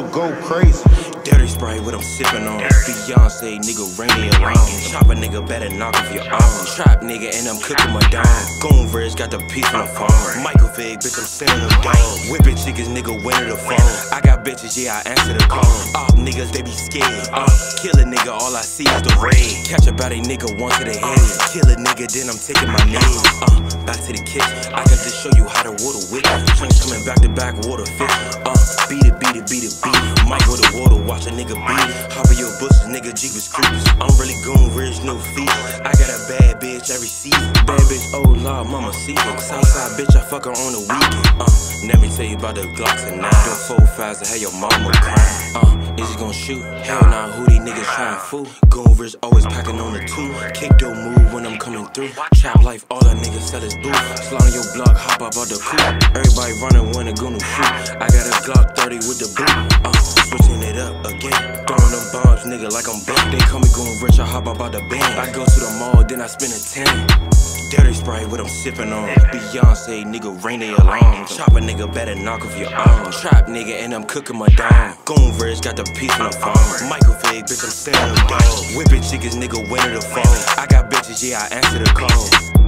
so go crazy. Dirty Sprite, what I'm sipping on. Beyonce, nigga, ring the alarm. Chop a nigga, better knock off your arm. Trap nigga, and I'm cooking my dome. Goonew got the piece on the phone. Microwave, bitch, I'm sending them down. Whipping chickens, nigga, winning the phone. I got bitches, yeah, I answer the call. Off niggas, they be scared. Kill a nigga, all I see is the raid. Catch a body nigga, one to the head. Kill a nigga, then I'm taking my name. Back to the kitchen, I can just show you how to water whip. Trains coming back to back, water fish. Beat it, beat it, beat it, beat it. Mic with the water, watch a nigga beat it. Hop in your bushes, nigga, Jeep is creepers. I'm really Goonew, no feet. I got a bad bitch every season. Bad bitch, oh Lord, mama see it. Southside bitch, I fuck her on the weekend. Let me tell you about the Glocks and now. Them 4-5s to have your mama crying. Is he gon' shoot? Hell nah, who these niggas tryin' fool? Goonew always packing on the 2. Kick door move when I'm coming through. Trap life, all that niggas sell is boo. Slide on your block, hop up out the coupe. Everybody running when the Goonew shoot. I got a Glock 30 with the boot. Switching it up again. Throwing them bombs, nigga, like I'm black. They call me Goonew, I hop up out the band. I go to the mall, then I spend a 10. Dirty Sprite, what I'm sipping on. Beyonce, nigga, ring the alarm. Chop a nigga, better knock off your arm. Trap nigga, and I'm cooking my dome. Goonew got the piece on the phone. Microwave, bitch, I'm sending them down. Whipping chickens, nigga, winning the phone. I got bitches, yeah, I answer the call.